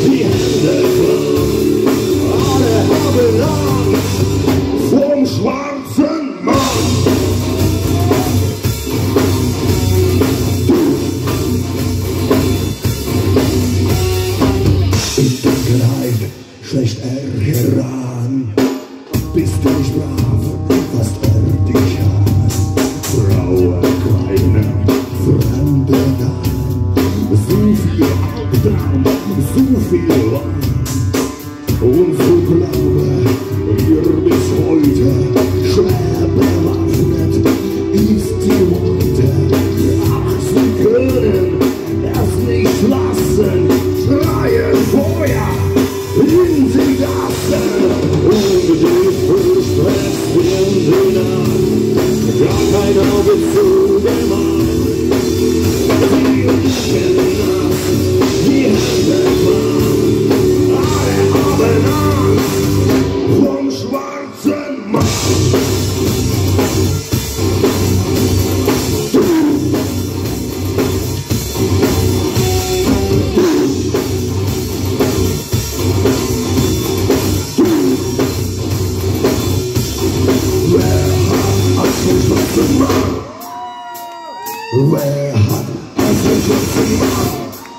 die Hände klar. Alle haben Angst vom schwarzen Mann. Ich denke rein, schlecht heran. Bist du nicht brav, was dich hasst. Braue keine Fremde an. So viel Albtraum, so viel Wahn. Und so glaube ihr bis heute schwer bewaffnet ist die Meute. Ach, sie können es nicht lassen. Schreien Feuer in die Gassen und die Frühstressen hinein. Gar kein Auge zugemacht. Die Rücken nass, die Hände warm. Alle haben Angst vom schwarzen Mann. Wer hat einen schwarzen Mann?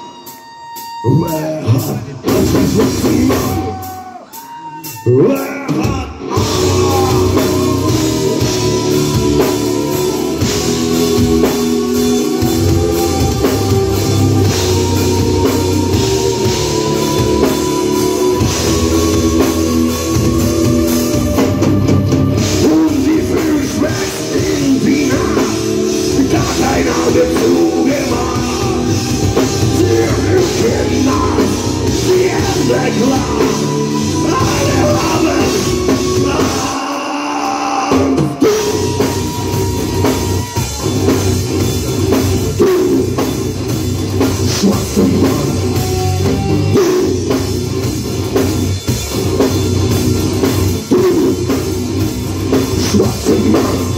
Wer hat einen schwarzen Mann? Wer hat und die Füße wächst in die Nacht. Gar kein Auge zugemacht. Die Rücken nass, die Hände klar. Alle haben Angst. Du, schwarzer Mann. Du, schwarzer Mann.